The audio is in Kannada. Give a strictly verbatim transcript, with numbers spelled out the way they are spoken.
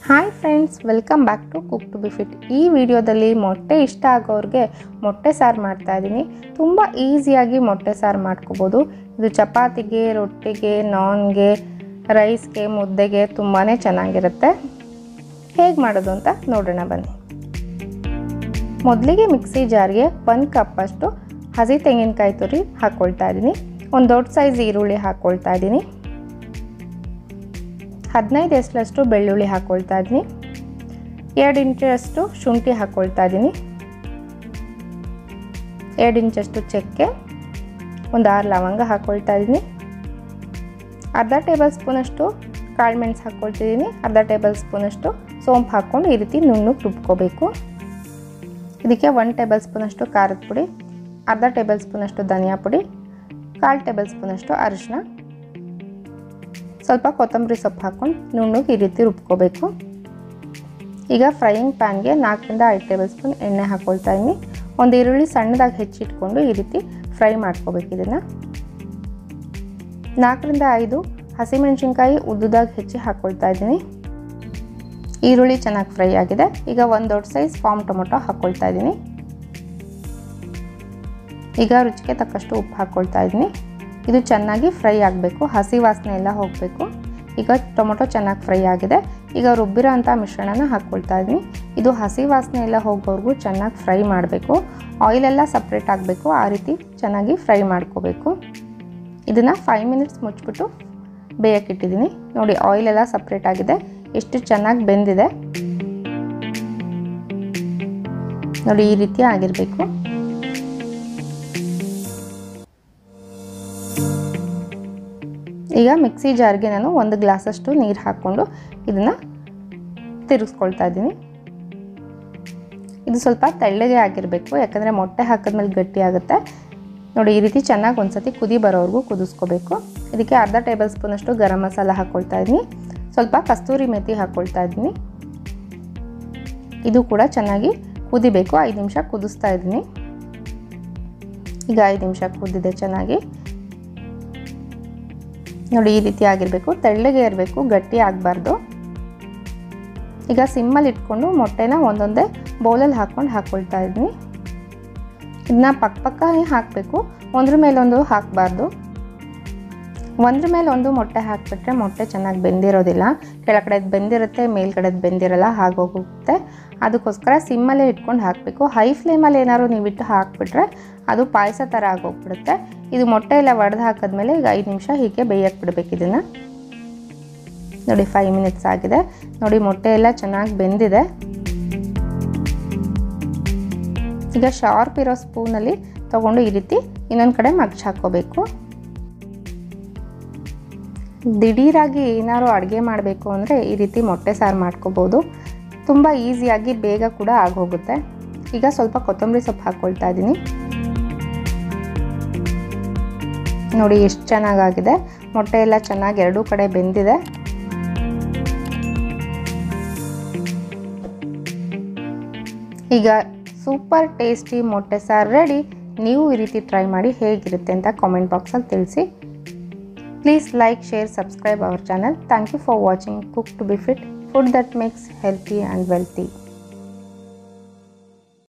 Hi friends, welcome back to cook to be fit. ಈ ವಿಡಿಯೋದಲ್ಲಿ ಮೊಟ್ಟೆ ಇಷ್ಟ ಆಗೋರಿಗೆ ಮೊಟ್ಟೆ ಸಾರು ಮಾಡ್ತಾ ಇದ್ದೀನಿ. ತುಂಬ ಈಸಿಯಾಗಿ ಮೊಟ್ಟೆ ಸಾರು ಮಾಡ್ಕೋಬೋದು. ಇದು ಚಪಾತಿಗೆ, ರೊಟ್ಟಿಗೆ, ನಾನ್ಗೆ, ರೈಸ್ಗೆ, ಮುದ್ದೆಗೆ ತುಂಬಾ ಚೆನ್ನಾಗಿರುತ್ತೆ. ಹೇಗೆ ಮಾಡೋದು ಅಂತ ನೋಡೋಣ ಬನ್ನಿ. ಮೊದಲಿಗೆ ಮಿಕ್ಸಿ ಜಾರ್ಗೆ ಒಂದು ಕಪ್ಪಷ್ಟು ಹಸಿ ತೆಂಗಿನಕಾಯಿ ತುರಿ ಹಾಕ್ಕೊಳ್ತಾ ಇದ್ದೀನಿ. ಒಂದು ದೊಡ್ಡ ಸೈಜ್ ಈರುಳ್ಳಿ ಹಾಕ್ಕೊಳ್ತಾ ಇದ್ದೀನಿ. ಹದಿನೈದು ಎಸ್ಲಷ್ಟು ಬೆಳ್ಳುಳ್ಳಿ ಹಾಕ್ಕೊಳ್ತಾ ಇದ್ದೀನಿ. ಎರಡು ಇಂಚಷ್ಟು ಶುಂಠಿ ಹಾಕ್ಕೊಳ್ತಾ ಇದ್ದೀನಿ. ಎರಡು ಇಂಚಷ್ಟು ಚಕ್ಕೆ, ಒಂದು ಆರು ಲವಂಗ ಹಾಕ್ಕೊಳ್ತಾ ಇದ್ದೀನಿ. ಅರ್ಧ ಟೇಬಲ್ ಸ್ಪೂನಷ್ಟು ಕಾಳು ಮೆಣಸು ಹಾಕ್ಕೊಳ್ತಿದ್ದೀನಿ. ಅರ್ಧ ಟೇಬಲ್ ಸ್ಪೂನಷ್ಟು ಸೋಂಪು ಹಾಕ್ಕೊಂಡು ಈ ರೀತಿ ನುಣ್ಣಗೆ ರುಬ್ಕೋಬೇಕು. ಇದಕ್ಕೆ ಒಂದು ಟೇಬಲ್ ಸ್ಪೂನಷ್ಟು ಖಾರದ ಪುಡಿ, ಅರ್ಧ ಟೇಬಲ್ ಸ್ಪೂನಷ್ಟು ಧನಿಯಾ ಪುಡಿ, ಕಾಲು ಟೇಬಲ್ ಸ್ಪೂನಷ್ಟು ಅರಿಶಿನ, ಸ್ವಲ್ಪ ಕೊತ್ತಂಬರಿ ಸೊಪ್ಪು ಹಾಕ್ಕೊಂಡು ನುಣ್ಣಗೆ ಈ ರೀತಿ ರುಬ್ಕೋಬೇಕು. ಈಗ ಫ್ರೈಯಿಂಗ್ ಪ್ಯಾನ್ಗೆ ನಾಲ್ಕರಿಂದ ಐದು ಟೇಬಲ್ ಸ್ಪೂನ್ ಎಣ್ಣೆ ಹಾಕ್ಕೊಳ್ತಾ ಇದ್ದೀನಿ. ಒಂದು ಈರುಳ್ಳಿ ಸಣ್ಣದಾಗಿ ಹೆಚ್ಚಿಟ್ಕೊಂಡು ಈ ರೀತಿ ಫ್ರೈ ಮಾಡ್ಕೋಬೇಕು. ಇದನ್ನು ನಾಲ್ಕರಿಂದ ಐದು ಹಸಿಮೆಣಸಿನ್ಕಾಯಿ ಉದ್ದುದಾಗಿ ಹೆಚ್ಚಿ ಹಾಕ್ಕೊಳ್ತಾ ಇದ್ದೀನಿ. ಈರುಳ್ಳಿ ಚೆನ್ನಾಗಿ ಫ್ರೈ ಆಗಿದೆ. ಈಗ ಒಂದು ದೊಡ್ಡ ಸೈಜ್ ಪಾಮ್ ಟೊಮೊಟೊ ಹಾಕ್ಕೊಳ್ತಾ ಇದ್ದೀನಿ. ಈಗ ರುಚಿಗೆ ತಕ್ಕಷ್ಟು ಉಪ್ಪು ಹಾಕ್ಕೊಳ್ತಾ ಇದ್ದೀನಿ. ಇದು ಚೆನ್ನಾಗಿ ಫ್ರೈ ಆಗಬೇಕು, ಹಸಿ ವಾಸನೆ ಎಲ್ಲ ಹೋಗಬೇಕು. ಈಗ ಟೊಮೊಟೊ ಚೆನ್ನಾಗಿ ಫ್ರೈ ಆಗಿದೆ. ಈಗ ರುಬ್ಬಿರೋ ಅಂಥ ಮಿಶ್ರಣನ ಹಾಕ್ಕೊಳ್ತಾ ಇದ್ದೀನಿ. ಇದು ಹಸಿ ವಾಸನೆ ಎಲ್ಲ ಹೋಗೋವರೆಗೂ ಚೆನ್ನಾಗಿ ಫ್ರೈ ಮಾಡಬೇಕು. ಆಯಿಲೆಲ್ಲ ಸಪ್ರೇಟ್ ಆಗಬೇಕು, ಆ ರೀತಿ ಚೆನ್ನಾಗಿ ಫ್ರೈ ಮಾಡ್ಕೋಬೇಕು. ಇದನ್ನು ಫೈವ್ ಮಿನಿಟ್ಸ್ ಮುಚ್ಚಿಬಿಟ್ಟು ಬೇಯಕ್ಕಿಟ್ಟಿದ್ದೀನಿ. ನೋಡಿ, ಆಯಿಲೆಲ್ಲ ಸಪ್ರೇಟ್ ಆಗಿದೆ, ಎಷ್ಟು ಚೆನ್ನಾಗಿ ಬೆಂದಿದೆ ನೋಡಿ. ಈ ರೀತಿ ಆಗಿರಬೇಕು. ಈಗ ಮಿಕ್ಸಿ ಜಾರ್ಗೆ ನಾನು ಒಂದು ಗ್ಲಾಸಷ್ಟು ನೀರು ಹಾಕ್ಕೊಂಡು ಇದನ್ನು ತಿರುಗಿಸ್ಕೊಳ್ತಾ ಇದ್ದೀನಿ. ಇದು ಸ್ವಲ್ಪ ತೆಳ್ಳಗೆ ಆಗಿರಬೇಕು, ಯಾಕಂದರೆ ಮೊಟ್ಟೆ ಹಾಕಿದ್ಮೇಲೆ ಗಟ್ಟಿ ಆಗುತ್ತೆ ನೋಡಿ. ಈ ರೀತಿ ಚೆನ್ನಾಗಿ ಒಂದು ಸತಿ ಕುದಿ ಬರೋವರೆಗೂ ಕುದಿಸ್ಕೋಬೇಕು. ಇದಕ್ಕೆ ಅರ್ಧ ಟೇಬಲ್ ಸ್ಪೂನಷ್ಟು ಗರಂ ಮಸಾಲ ಹಾಕ್ಕೊಳ್ತಾ ಇದ್ದೀನಿ. ಸ್ವಲ್ಪ ಕಸ್ತೂರಿ ಮೆಥಿ ಹಾಕ್ಕೊಳ್ತಾ ಇದ್ದೀನಿ. ಇದು ಕೂಡ ಚೆನ್ನಾಗಿ ಕುದಿಬೇಕು. ಐದು ನಿಮಿಷ ಕುದಿಸ್ತಾ ಇದ್ದೀನಿ. ಈಗ ಐದು ನಿಮಿಷ ಕುದಿದೆ ಚೆನ್ನಾಗಿ ನೋಡಿ. ಈ ರೀತಿ ಆಗಿರಬೇಕು, ತೆಳ್ಳಗೆ ಇರಬೇಕು, ಗಟ್ಟಿ ಆಗಬಾರ್ದು. ಈಗ ಸಿಮ್ಮಲ್ಲಿ ಇಟ್ಕೊಂಡು ಮೊಟ್ಟೆನ ಒಂದೊಂದೇ ಬೌಲಲ್ಲಿ ಹಾಕ್ಕೊಂಡು ಹಾಕ್ಕೊಳ್ತಾ ಇದ್ದೀನಿ. ಇದನ್ನ ಪಕ್ಕ ಪಕ್ಕ ಹಾಕಬೇಕು, ಒಂದ್ರ ಮೇಲೊಂದು ಹಾಕಬಾರ್ದು. ಒಂದ್ರ ಮೇಲೆ ಒಂದು ಮೊಟ್ಟೆ ಹಾಕಿಬಿಟ್ರೆ ಮೊಟ್ಟೆ ಚೆನ್ನಾಗಿ ಬೆಂದಿರೋದಿಲ್ಲ. ಕೆಳಗಡೆದು ಬೆಂದಿರುತ್ತೆ, ಮೇಲ್ಗಡೆದು ಬೆಂದಿರಲ್ಲ, ಹಾಗೋಗುತ್ತೆ. ಅದಕ್ಕೋಸ್ಕರ ಸಿಮ್ಮಲ್ಲೇ ಇಟ್ಕೊಂಡು ಹಾಕಬೇಕು. ಹೈ ಫ್ಲೇಮಲ್ಲಿ ಏನಾದ್ರು ನೀವಿಟ್ಟು ಹಾಕಿಬಿಟ್ರೆ ಅದು ಪಾಯಸ ಥರ ಆಗೋಗ್ಬಿಡುತ್ತೆ. ಇದು ಮೊಟ್ಟೆ ಎಲ್ಲ ಒಡೆದು ಹಾಕಿದ್ಮೇಲೆ ಈಗ ಐದು ನಿಮಿಷ ಹೀಗೆ ಬೇಯಕ್ಕೆ ಬಿಡಬೇಕು. ಇದನ್ನು ನೋಡಿ, ಫೈವ್ ಮಿನಿಟ್ಸ್ ಆಗಿದೆ ನೋಡಿ. ಮೊಟ್ಟೆ ಎಲ್ಲ ಚೆನ್ನಾಗಿ ಬೆಂದಿದೆ. ಈಗ ಶಾರ್ಪ್ ಇರೋ ಸ್ಪೂನಲ್ಲಿ ತೊಗೊಂಡು ಈ ರೀತಿ ಇನ್ನೊಂದು ಕಡೆ ಮಗ್ಚ್ ಹಾಕ್ಕೋಬೇಕು. ದಿಢೀರಾಗಿ ಏನಾದ್ರು ಅಡುಗೆ ಮಾಡಬೇಕು ಅಂದರೆ ಈ ರೀತಿ ಮೊಟ್ಟೆ ಸಾರು ಮಾಡ್ಕೋಬೋದು. ತುಂಬ ಈಸಿಯಾಗಿ ಬೇಗ ಕೂಡ ಆಗೋಗುತ್ತೆ. ಈಗ ಸ್ವಲ್ಪ ಕೊತ್ತಂಬರಿ ಸೊಪ್ಪು ಹಾಕ್ಕೊಳ್ತಾ ಇದ್ದೀನಿ. ನೋಡಿ ಎಷ್ಟು ಚೆನ್ನಾಗಾಗಿದೆ. ಮೊಟ್ಟೆ ಎಲ್ಲ ಚೆನ್ನಾಗಿ ಎರಡೂ ಕಡೆ ಬೆಂದಿದೆ. ಈಗ ಸೂಪರ್ ಟೇಸ್ಟಿ ಮೊಟ್ಟೆ ಸಾರು ರೆಡಿ. ನೀವು ಈ ರೀತಿ ಟ್ರೈ ಮಾಡಿ ಹೇಗಿರುತ್ತೆ ಅಂತ ಕಾಮೆಂಟ್ ಬಾಕ್ಸಲ್ಲಿ ತಿಳಿಸಿ. Please like, share, subscribe our channel. Thank you for watching Cook to be Fit, food that makes healthy and wealthy.